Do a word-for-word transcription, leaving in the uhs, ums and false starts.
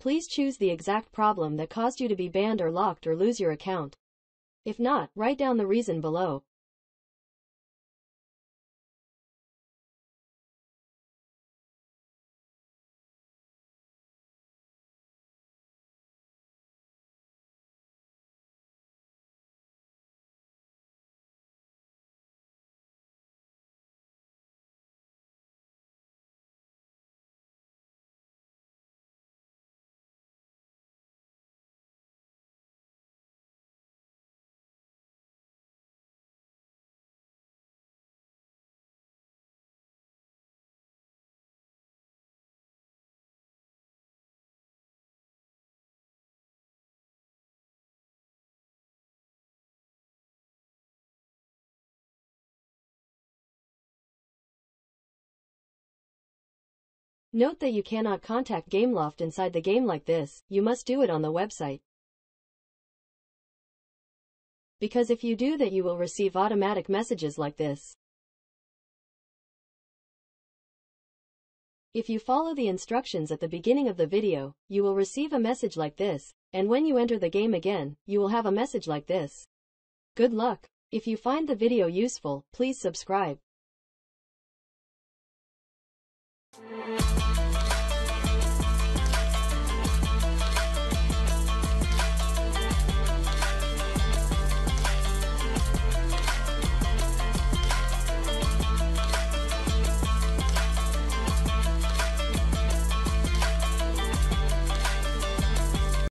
Please choose the exact problem that caused you to be banned or locked or lose your account. If not, write down the reason below. Note that you cannot contact Gameloft inside the game like this. You must do it on the website. Because if you do that, you will receive automatic messages like this. If you follow the instructions at the beginning of the video, you will receive a message like this, and when you enter the game again, you will have a message like this. Good luck! If you find the video useful, please subscribe.